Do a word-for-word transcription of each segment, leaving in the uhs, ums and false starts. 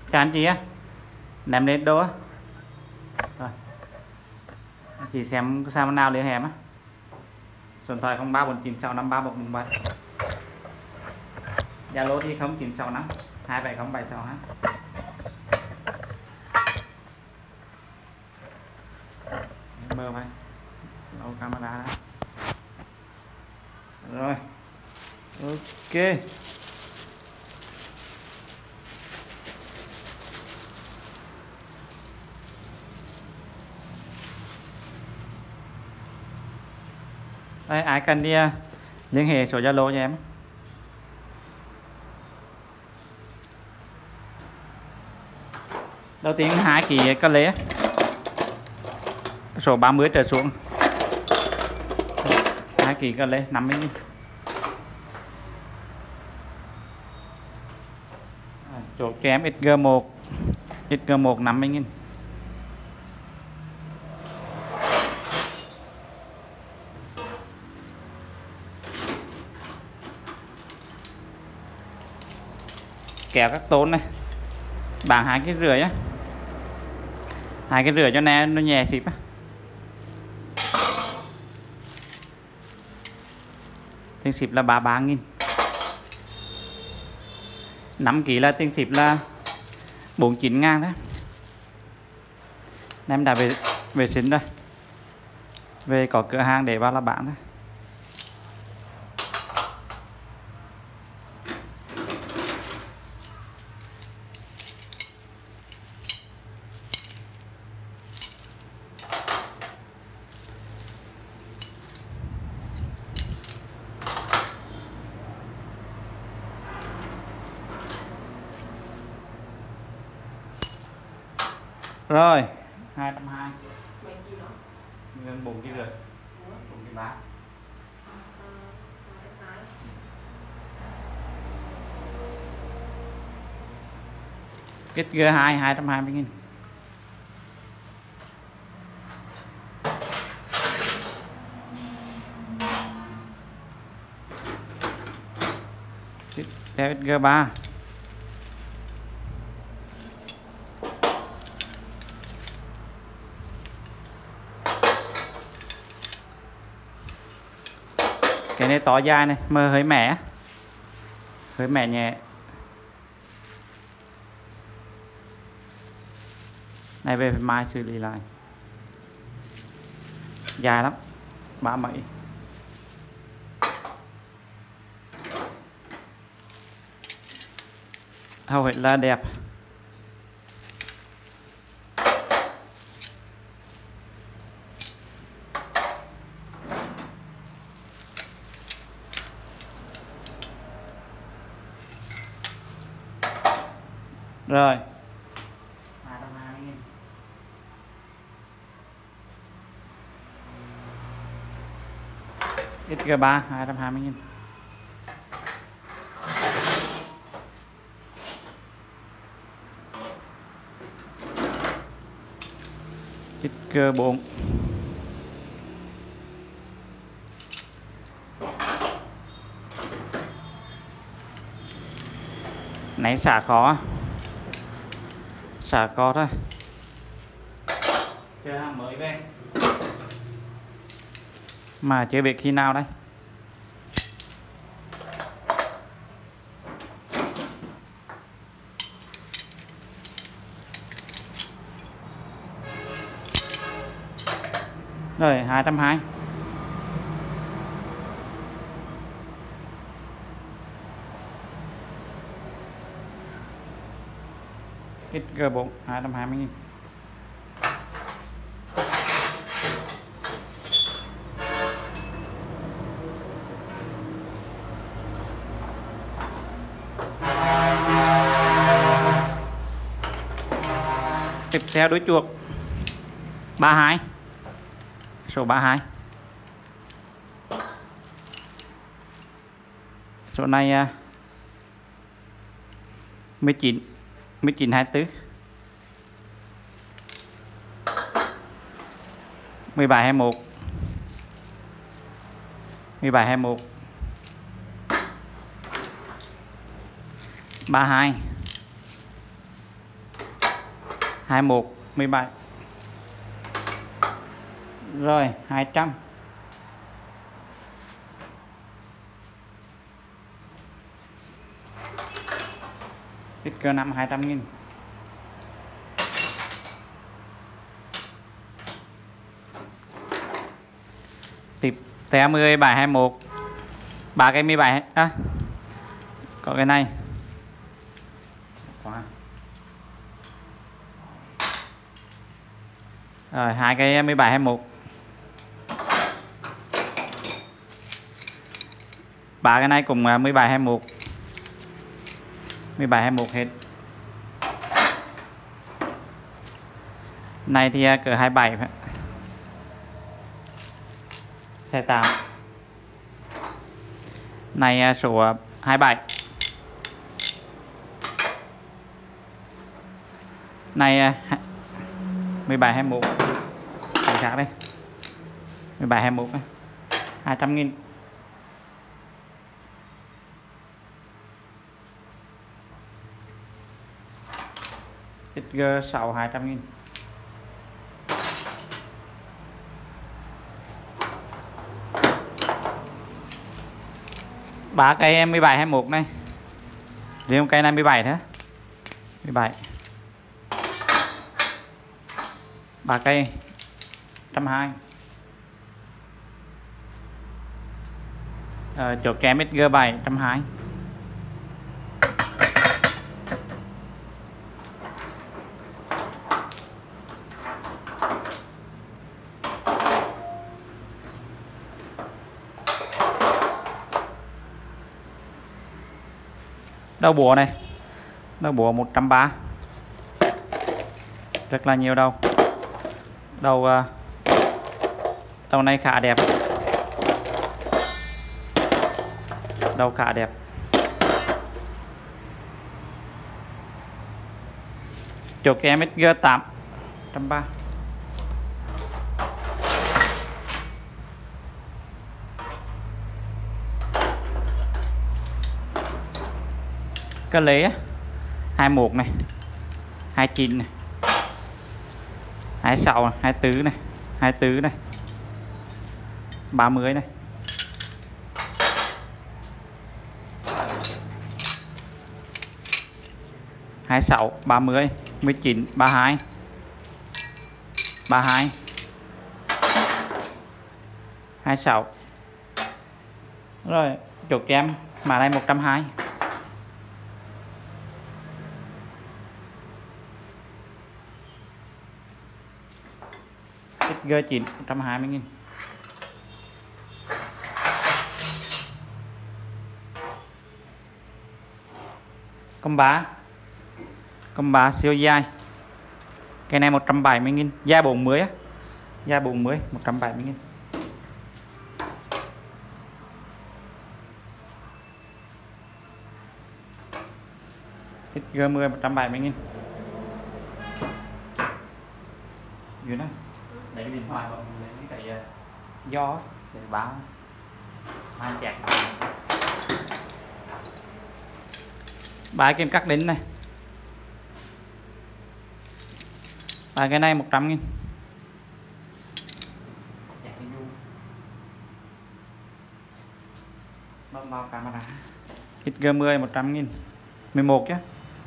Chán chị á, ném lên đô á. Rồi. Chị xem có sao nào liên hệ á. Số điện thoại không ba bốn chín sáu năm ba một một bảy. Zalo thì không chín sáu năm hai bảy không bảy sáu ha. Mơ vậy. Lâu camera đó. Rồi. Ok. Đây, ai cần đi uh, liên hệ số Zalo cho em. Đầu tiên hai kỳ cà lê số ba mươi trở xuống, hai kỳ cà lê năm mươi nghìn. Chốt cho em ích giê một, ích giê một năm mươi nghìn. Kéo các tôn này bằng hai cái rưỡi á, hai cái rưỡi cho nên nó nhẹ xịp á. Tiền xịp là ba mươi ba nghìn. năm ký là tiền xịp là bốn mươi chín ngàn đó. Em đã về vệ sinh rồi, về có cửa hàng để vào là bán thôi. Rồi, hai trăm hai mươi. Gần bốn ký rưỡi. bốn ký ba. Kích giê hai hai trăm hai mươi nghìn. Tiếp theo giê ba. Cái này to dài này, mà hơi mẻ, hơi mẻ nhẹ. Này về phải mai xử lý lại. Dài lắm, ba mấy. Hầu hết là đẹp. Rồi. hai trăm hai mươi nghìn. ích giê ba hai trăm hai mươi nghìn. ích giê bốn. Nãy xả khó, xả có thôi. Chờ hàng mới về mà chưa biết khi nào đây. Rồi hai trăm hai mươi. ích giê bốn hai trăm hai mươi nghìn. Tiếp theo đuôi chuột ba mươi hai, số ba mươi hai. Số này mười chín, mười chín hai mươi tư, mười bảy hai mươi mốt, mười bảy hai mươi mốt, ba mươi hai, hai mốt mười bảy. Rồi hai trăm. Ít cơ năm hai trăm nghìn. Tiếp té mười bảy hai mốt. Ba cái mười bảy á. Có cái này. Rồi hai cái mười bảy hai mốt. Ba cái này cùng mười bảy hai mốt. mười bảy hai mốt hết. Này thì cỡ hai mươi bảy phải. Xe tám. Này số hai mươi bảy. Này mười bảy hai mốt. Cái khác đây. mười bảy hai mốt này. hai trăm nghìn. ích giê sáu hai trăm nghìn. Ba cây mười bảy hai mốt này. Riêng cây này mười bảy thế. mười bảy. Ba cây một trăm hai mươi. Ờ, chỗ kém ích giê bảy một trăm hai mươi. Đầu búa này. Đầu búa một trăm ba mươi. Rất là nhiều đầu. Đầu đầu này khá đẹp. Đầu khá đẹp. Chỗ kém ích giê tám một trăm ba mươi. Cái lế hai mươi mốt này, hai mươi chín này, hai mươi sáu này, hai mươi tư này, hai mươi tư này, ba mươi này. hai mươi sáu, ba mươi, mười chín, ba mươi hai, ba mươi hai, hai mươi sáu. Rồi, chỗ kem mà này một trăm hai mươi. ích giê chín một trăm hai mươi nghìn. Con bá. Con bá siêu dài. Cái này một trăm bảy mươi nghìn, da bốn mươi á. Da bốn mươi, một trăm bảy mươi nghìn. ích giê mười một trăm bảy mươi nghìn. Dưới này. Lấy cái điện thoại vào lấy cái cái gió để báo mai chẹt. Ba kim cắt đính này. Ba cái này một trăm nghìn. Bấm vào camera. ích giê mười một trăm nghìn. mười một chứ.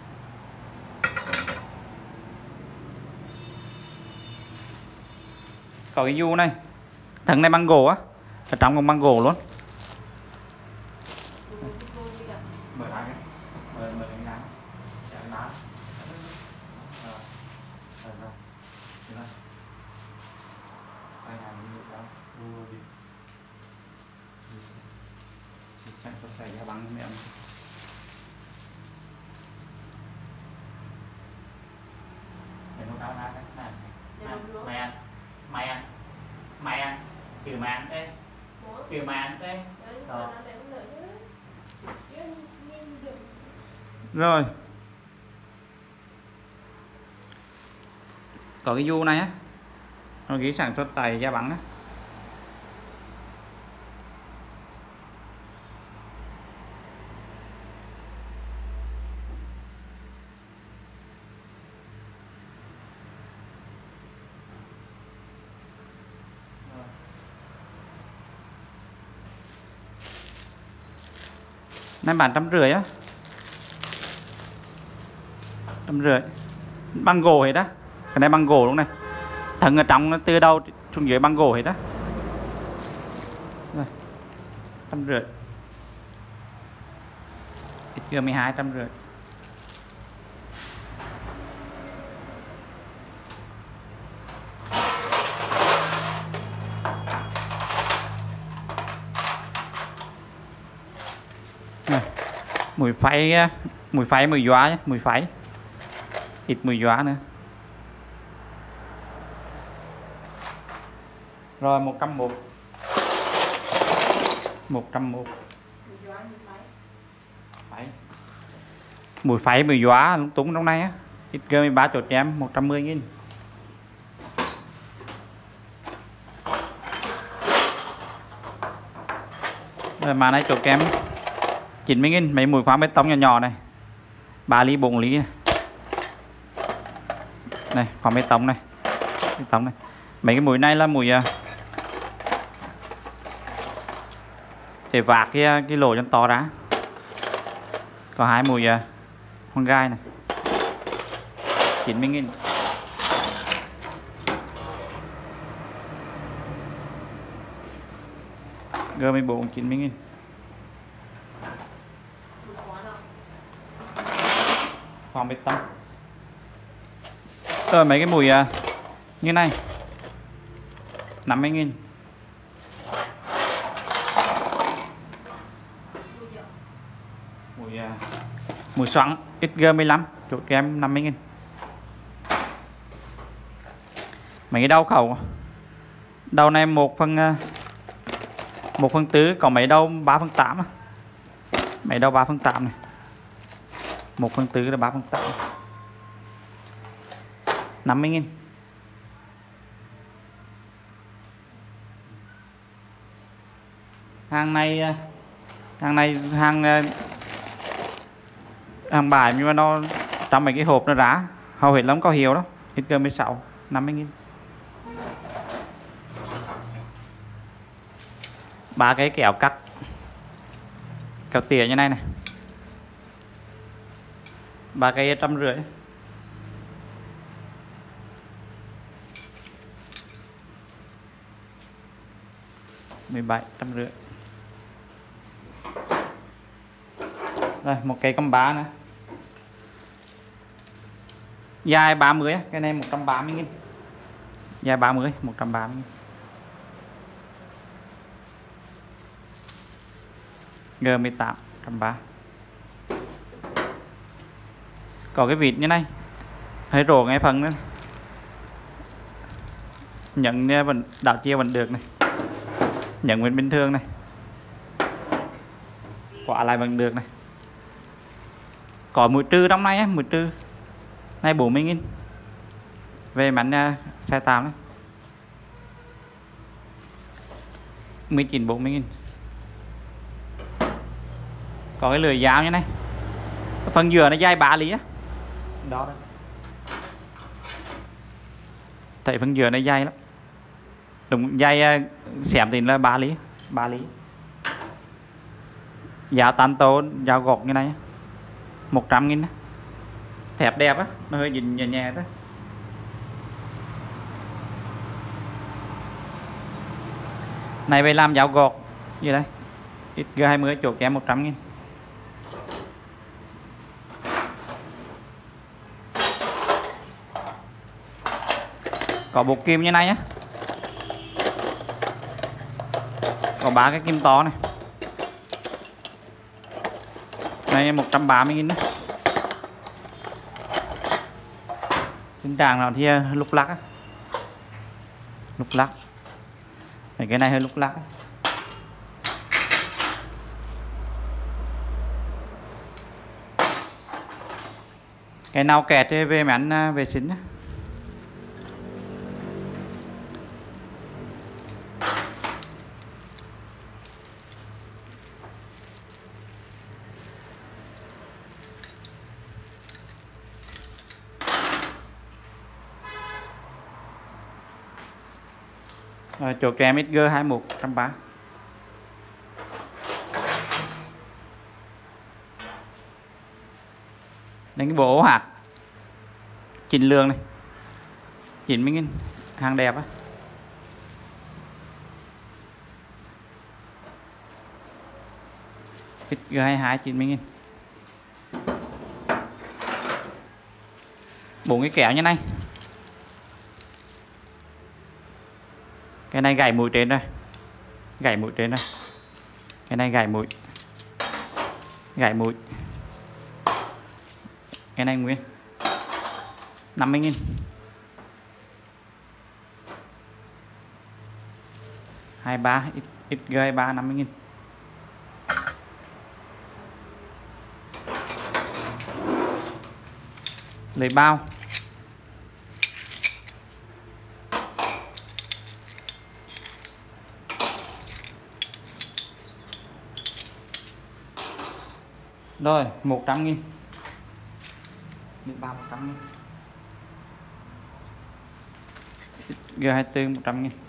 Có cái du này. Thằng này bằng gỗ á. Ở trong còn bằng gỗ luôn. Mở ra cái. Mở mở cái đá. Chạm đá. Rồi. Rồi rồi. Thế này. Đây là những cái đó. Vua đi. Chắc có xảy ra băng mẹ. Để nó cao đá đấy. Này. Mày ăn. Mày ăn. Mày ăn. Trừ mày ăn thế. Trừ mày ăn thế. Rồi. Có cái du này á. Nó ghi sản xuất tại Gia Bắn á. Này bán trăm rưỡi á, trăm rưỡi bằng gỗ hết á, cái này bằng gỗ luôn này, thằng ở trong nó từ đầu xuống dưới bằng gỗ hết á. Rồi trăm rưỡi, ít gờ mười hai trăm rưỡi. Mùi phay, mùi phay mùi gió nhé, mùi phay ít mùi gió nữa. Rồi một trăm một, một trăm một. Mùi phay mùi gió lúng túng trong này á, ít cơ mười ba chốt cho em một trăm mười nghìn. Rồi mà này chốt kem chín mươi nghìn. Mấy mũi khoáng bê tông nhỏ nhỏ này, ba ly bốn ly này, này khoáng bê tông này, bê tông này. Mấy cái mũi này là mũi để vạc cái, cái lỗ cho to ra. Có hai mũi hoang gai này, chín mươi nghìn. G mười bốn chín mươi nghìn. Khoáng bê tông. Ờ mấy cái mùi uh, như này năm mươi nghìn. Mùi uh, mùi xoắn ích giê mười lăm chốt kem năm mươi nghìn. Mấy cái đầu khẩu, đầu này một phần uh, một phần tứ, còn mấy đầu ba phần tám. Mấy đầu ba phần tám này, một phần tứ là ba phần tám, năm mươi nghìn. Hàng này hàng này hàng hàng bài nhưng mà nó trong mấy cái hộp nó rã, hầu hết lắm có hiệu đó, ít cơ mười sáu năm mươi nghìn. Ba cái kẹo cắt kẹo tỉa như này này, ba cây trăm rưỡi. Mười bảy trăm rưỡi. Rồi một cây căm bá nữa, dài ba mươi, cái này một trăm ba mươi nghìn, dài ba mươi một trăm ba mươi nghìn. G mười tám trăm ba. Có cái vịt như này, hơi rổ ngay phần nữa, nhận vẫn đảo chia vẫn được này, nhận vẫn bình thường này, quả lại vẫn được này. Có mũi trừ trong này, mũi trừ này bốn mươi nghìn. Về bánh xe tạm đấy, mười chín bốn mươi nghìn. Có cái lưỡi dao như này, phần dừa nó dài ba lý á, đó đây. Thấy phần dừa nó dài lắm, đúng dài xẻm thì là ba lý, ba lý. Dao tan tô, dao gọt như này một trăm nghìn. Thẹp đẹp á, nó hơi nhìn nhẹ nhẹ đó. Này về làm dao gọt như đây, ích giê hai mươi chỗ kém một trăm nghìn. Có bộ kim như này nhé, có ba cái kim to này, này một trăm ba mươi nghìn đấy. Tình trạng nào thì lúc lắc á, lúc lắc. Cái này hơi lúc lắc á. Cái nào kẹt thì về mảnh vệ sinh nhé. Rồi, chỗ kèm ích giê hai mươi mốt trăm ba. Đây cái bộ ổ hạt chỉnh lương này, chín mươi nghìn, hàng đẹp á. G hai mươi hai chín mươi nghìn. Bốn cái kéo như này. Cái này gãy mũi trên rồi. Gãy mũi trên rồi. Cái này gãy mũi. Gãy mũi. Cái này nguyên năm mươi nghìn. hai mươi ba X G hai mươi ba năm mươi nghìn. Lấy bao. Rồi, một trăm nghìn. Lấy bao một trăm nghìn. G hai mươi tư một trăm nghìn.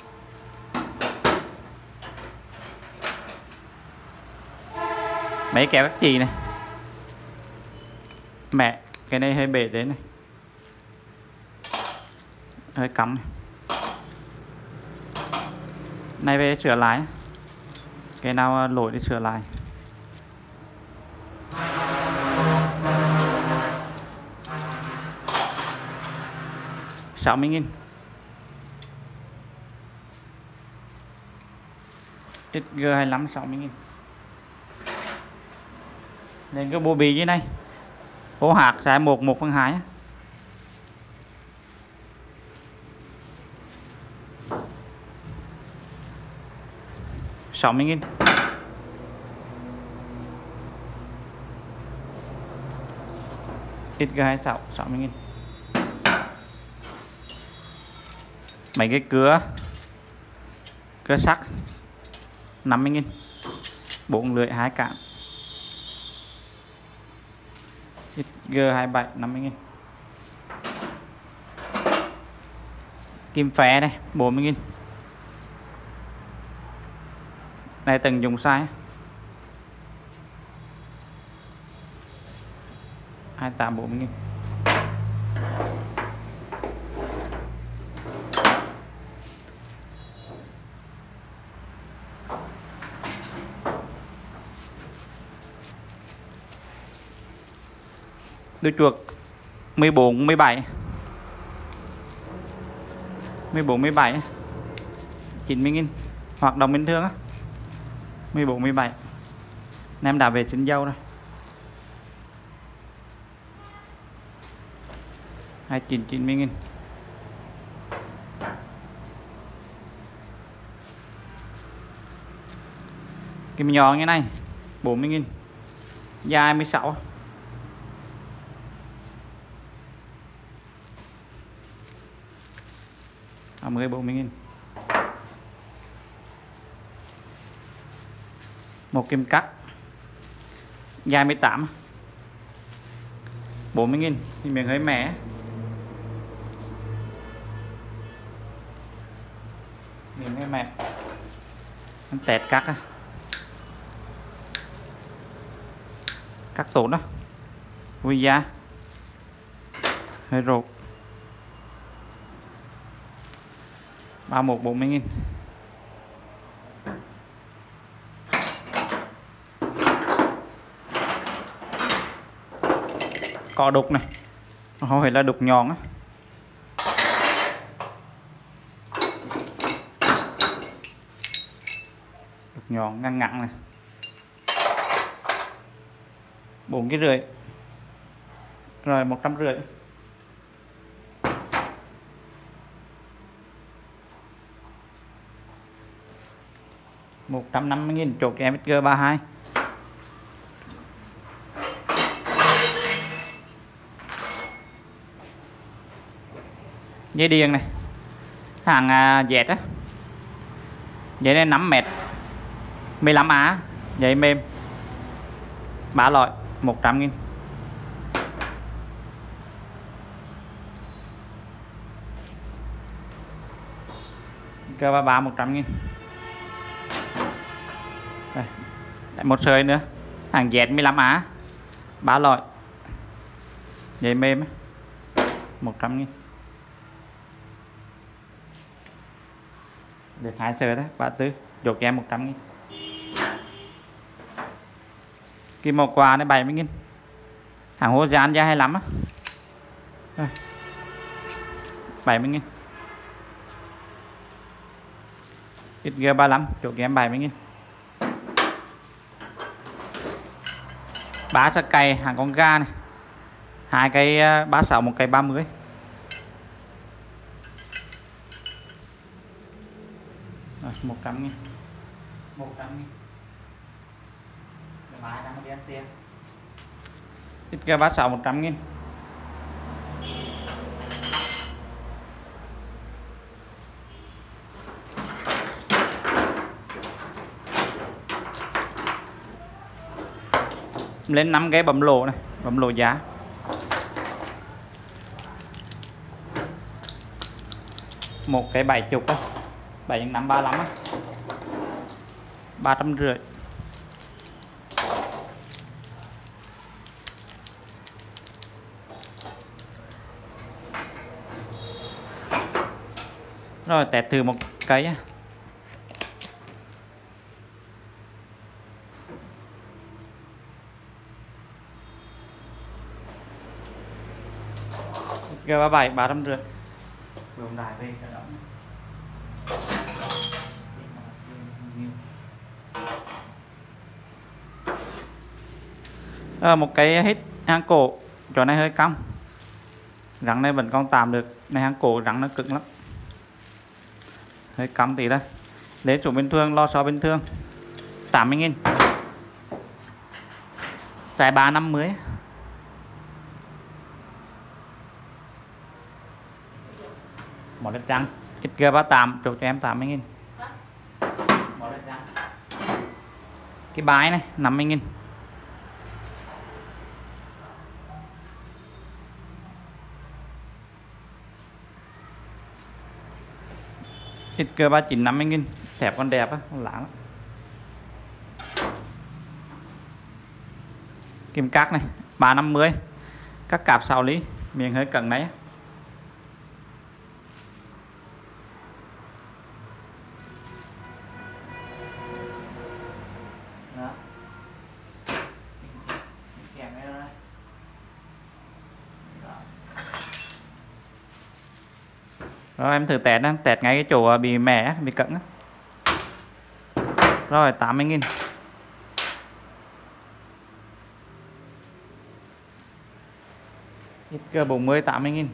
Mấy kéo các chị này. Mẹ, cái này hơi bể đấy này. Hơi cắm này. Này về sửa lại. Cái nào lỗi thì sửa lại. sáu mươi nghìn. G hai mươi lăm sáu mươi nghìn. Lên cái bộ bì như này. Ổ hạt sẽ một một phần hai. sáu mươi nghìn. X G hai mươi sáu sáu mươi nghìn. Mấy cái cưa cưa sắt năm mươi nghìn. Bốn lưỡi hai cán. G hai mươi bảy năm mươi nghìn. Kim phé này bốn mươi nghìn. Này từng dùng sai. hai mươi tám bốn mươi nghìn. Đuôi chuột mười bốn mười bảy. mười bốn mười bảy chín mươi nghìn. Hoạt động bình thường á. mười bốn mười bảy. Em đã về sinh dâu rồi. hai mươi chín chín mươi nghìn. Kim nhỏ như này bốn mươi nghìn. Dài mười sáu. À, mười bốn mươi nghìn. Một kim cắt dài mười tám bốn mươi nghìn. Thì miệng hơi mẻ. Miệng hơi mẻ. Em tẹt cắt á. Cắt tốt đó. Vui da. Hơi rột. ba mươi mốt bốn mươi nghìn. Có đục này. Không phải là đục nhọn á. Đục nhọn ngăn ngặn này. Bốn cái rưỡi. Rồi một trăm rưỡi. một trăm năm mươi nghìn. Chốt cho em X G ba mươi hai. Dây điện này. Hàng Z á. Dây này năm mét. mười lăm á. Dây mềm. Ba loại một trăm nghìn. G ba mươi ba một trăm nghìn. Đây. Lại một sợi nữa. Hàng Z mười lăm á. Ba loại. Dây mềm á, một trăm nghìn. Được hai sợi đấy, ba tư, chốt cho em một trăm nghìn. Kim màu quà này bảy mươi nghìn. Hàng hô gian giá hay lắm á. bảy mươi nghìn. Ít G ba mươi lăm, chốt cho em bảy mươi nghìn. Bá sạc cày hàng con ga này. Hai cây ba mươi sáu, một cây ba mươi. Rồi, một trăm nghìn. một trăm nghìn. Máy đang đi ăn tiền. Ít G ba mươi sáu một trăm nghìn. Lên năm cái bấm lỗ này, bấm lỗ giá. Một cái bảy chục á, bảy năm ba mươi lăm á, ba trăm rưỡi. Rồi test thử một cái á. G ba mươi bảy ba trăm rưỡi. Gồm đại về cái đó. À, một cái hít hang cổ, chỗ này hơi cong. Rắn này vẫn còn tạm được, này hang cổ rắn nó cứng lắm. Hơi cong tí đây. Lấy chủ bình thường, lo so bình thường. tám mươi nghìn. Size ba năm mươi. Một lít trắng. Ít G ba mươi tám, chốt cho em tám mươi nghìn. Một lít trắng. Cái bái này năm mươi nghìn. Ít G ba mươi chín năm mươi nghìn. Xẹp con đẹp á, con láng lắm. Kim cát này ba năm mươi. Các cạp sáu lý, miệng hơi cẩn đấy. Đó. Rồi em thử test đang test ngay cái chỗ bị mẻ, bị cứng. Rồi tám mươi nghìn. Ít G bốn mươi tám mươi nghìn.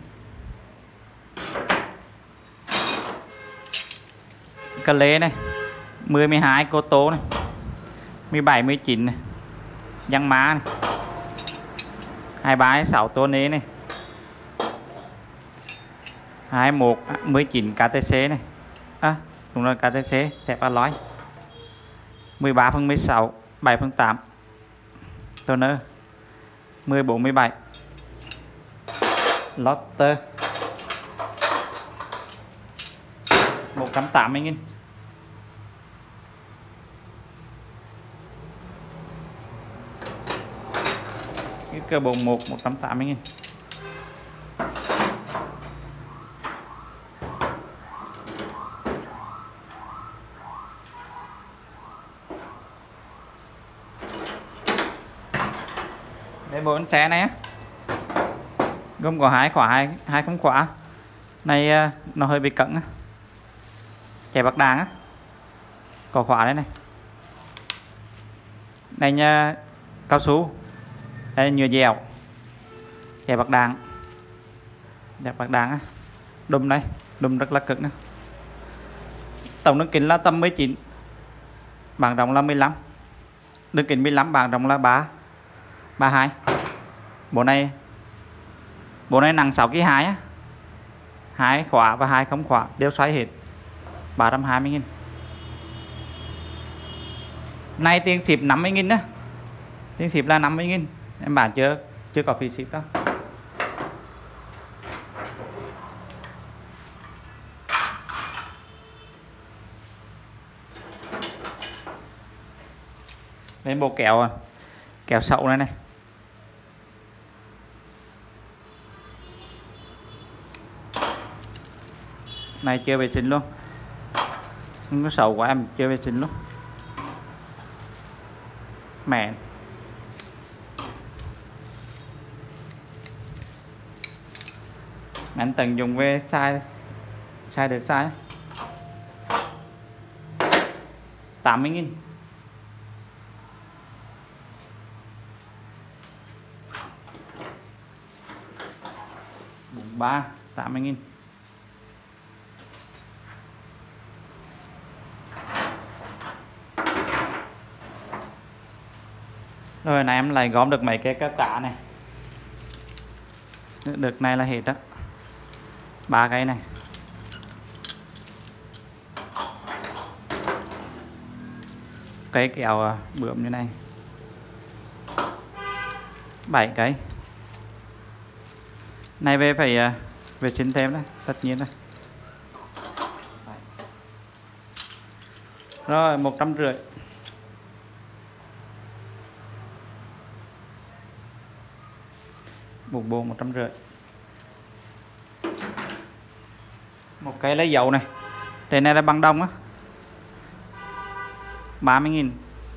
Cà lê này mười, mười hai cô tố này, mười bảy, mười chín này, giăng má này, hai mươi ba, hai mươi sáu tô nế này, hai mươi mốt, mười chín ca tê xê này. À, đúng rồi, ca tê xê thép alloy. mười ba phần mười sáu, bảy phần tám toner, mười bốn, mười bảy Lotter. một trăm tám mươi nghìn. Cái cơ bộ một, một trăm tám mươi nghìn. Đây bộ xe này á, gồm có hai khóa, hai hai không khóa này, nó hơi bị cứng á, chạy bạc đàn á, có khóa đây này, này nha, cao su, đây nhựa dẻo, chạy bạc đàn, chạy bạc đàn á, đùm đây, đùm rất là cứng á. Tổng đường kính là tầm mười chín, bảng rộng là mười lăm, đường kính mười lăm, bảng rộng là ba, ba mươi hai. Bộ này bộ này nặng sáu ki lô gam á, hai khóa và hai không khóa đều xoay hết, ba trăm hai mươi nghìn. Này tiền ship năm mươi nghìn á, tiền ship là năm mươi nghìn, em bán chưa chưa có phí ship đâu. Đây bộ kéo kéo sậu này này, Này chưa vệ sinh luôn, không có xấu quá em chưa vệ sinh luôn mẹ. Anh tận dụng về sai sai được sai tám mươi nghìn. Bốn ba tám mươi nghìn. Rồi này em lại gom được mấy cái cá cả này. Được này là hết đó. Ba cái này. Cái kẹo bướm như này. bảy cái. Này về phải vệ sinh thêm đấy, tất nhiên đấy. Rồi một trăm rưỡi. Bột bột một trăm rưỡi. Một cái lấy dầu này. Trên này là băng đông á. ba mươi nghìn.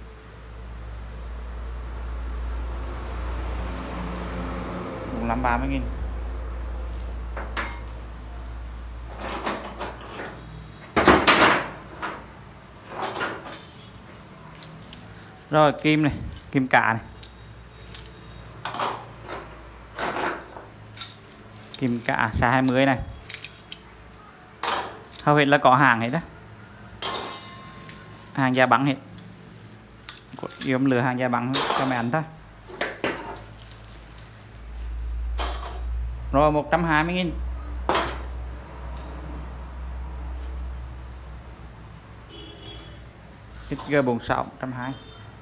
Cũng làm ba mươi nghìn. Rồi kim này, kim cả này. Kim cả size hai mươi này. Hầu hết là có hàng hết đó. Hàng da bắn hết. Yêu lừa hàng da bắn cho mày ăn thôi. Rồi một trăm hai mươi nghìn. ích giê bốn mươi sáu một trăm hai mươi.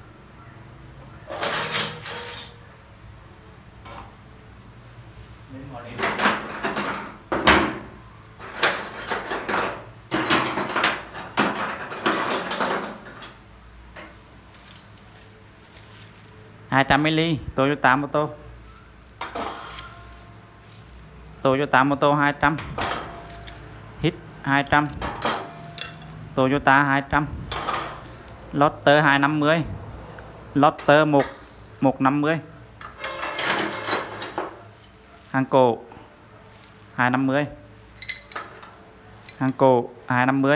hai trăm mi li Toyota Moto. Toyota Moto hai trăm. Hit hai trăm. Toyota hai trăm. Lotter hai trăm năm mươi. Lotter một một trăm năm mươi. Hàng cổ hai trăm năm mươi. Hàng cổ hai trăm năm mươi.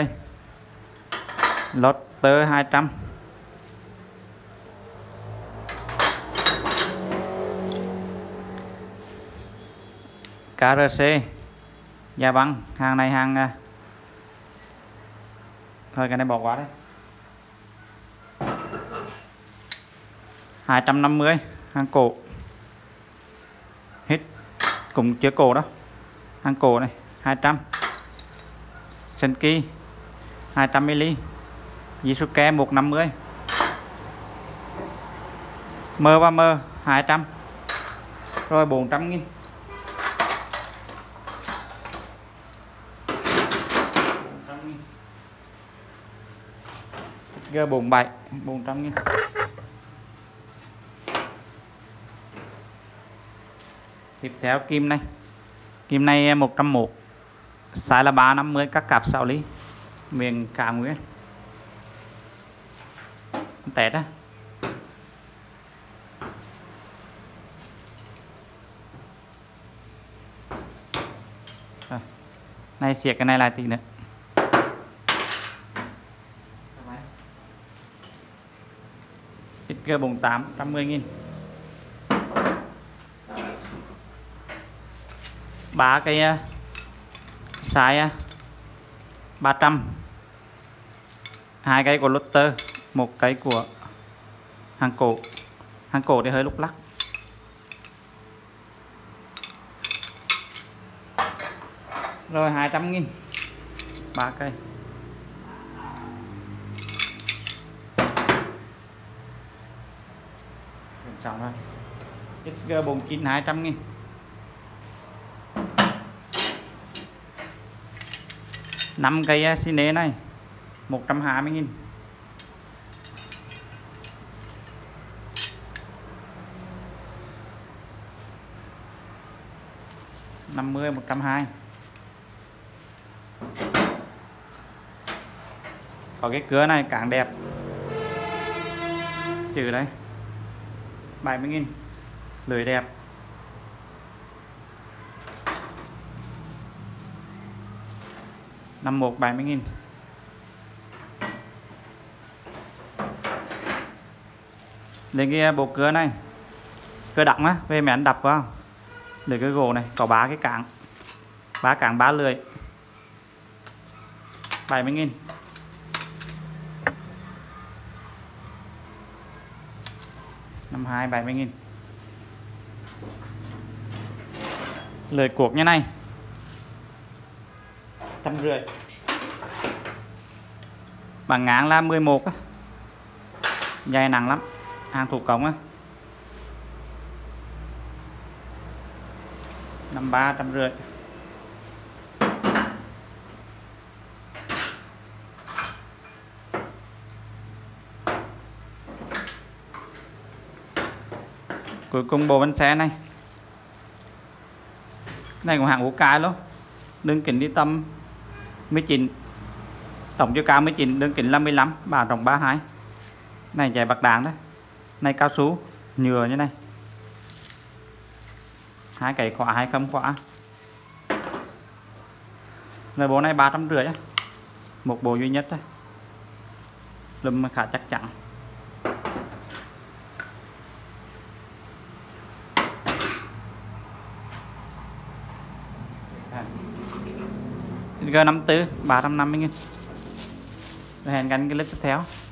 Lotter hai trăm. ca rờ xê da băng, hàng này hàng thôi cái này bỏ qua đấy. hai trăm năm mươi. Hàng cổ hết cũng chưa cổ đó. Hàng cổ này hai trăm. Senki hai trăm mi li. Yisuke một trăm năm mươi. M và M hai trăm. Rồi bốn trăm nghìn. G bốn mươi bảy bốn trăm nghìn. Tiếp theo kim này. Kim này một trăm một. Size là ba trăm năm mươi, các cặp sáu ly. Miền Cả Nguyên. Tét á. Rồi. Này siết cái này lại tí nữa. ích giê bốn mươi tám một trăm mười nghìn. Ba cái uh, size uh, ba trăm. Hai cây của Lotter, một cây của hàng cổ. Hàng cổ thì hơi lúc lắc. Rồi hai trăm nghìn. Ba cây. Xong rồi. ích giê bốn mươi chín hai trăm nghìn. năm cây Cine này một trăm hai mươi nghìn. năm mươi một trăm hai mươi. Có cái cửa này càng đẹp. Chữ đấy bảy mươi nghìn, lưỡi đẹp. Năm một bảy mươi nghìn. Lên cái bộ cửa này, cửa động á, về mẹ anh đập vào để cái gỗ này có ba cái cảng, ba cảng ba lưỡi, bảy mươi nghìn. Năm hai bảy mươi nghìn. Lưỡi cuộc như này trăm rưỡi. Bằng ngang là mười một á, dày nặng lắm, hàng thủ công á. Năm ba trăm rưỡi. Cuối cùng bộ bánh xe này, này của hãng của cái luôn, đường kính đi tầm mười chín, tổng chiều cao mười chín, đường kính là mười lăm, bả rộng ba mươi hai. Này chạy bạc đạn đấy, này cao su nhựa như này, hai cái khóa hai cắm khóa. Người bộ này ba trăm rưỡi, một bộ duy nhất đấy, lùm khá chắc chắn. G năm tư ba trăm năm mươi nghìn. Hẹn gặp cái clip tiếp theo.